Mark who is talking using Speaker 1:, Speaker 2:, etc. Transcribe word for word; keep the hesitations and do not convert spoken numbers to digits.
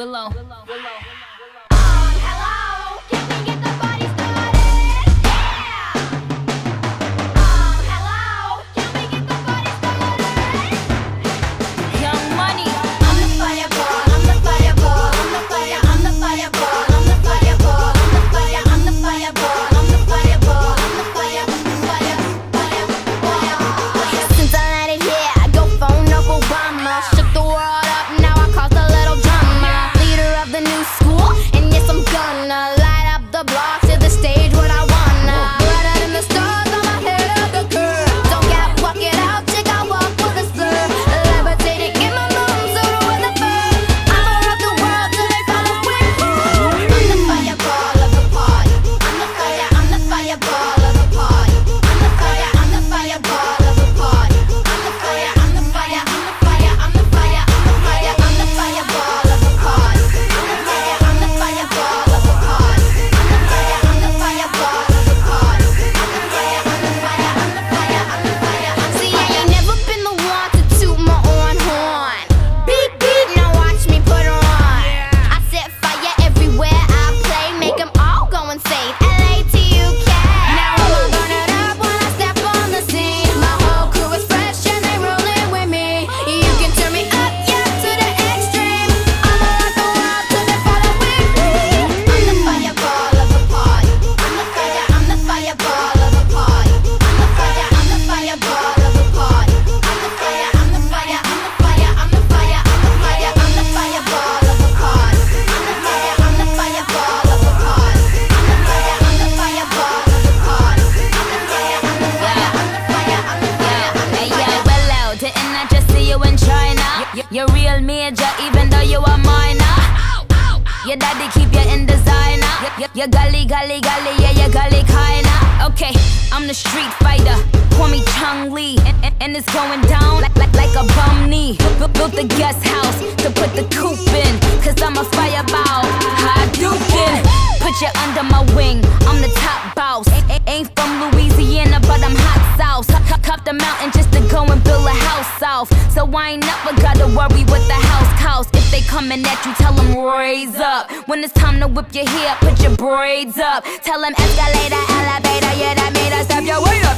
Speaker 1: Willow.
Speaker 2: You're real major, even though you a minor. Your daddy keep you in designer. You gully, gully, gully, yeah, you gully kinda. Okay, I'm the street fighter. Call me Chung Lee, and, and, and it's going down like, like, like a bum knee. Built, built the guest house to put the coop in, cause I'm a fireball. Hadouken, put you under my wing. I'm the top boss. A ain't from Louisiana, but I'm hot sauce. Cup the mountain just to go and build a house off. So I ain't never gotta worry what the house costs. If they coming at you, tell them raise up. When it's time to whip your hair, put your braids up. Tell them escalator, elevator, yeah, that made us step your way up.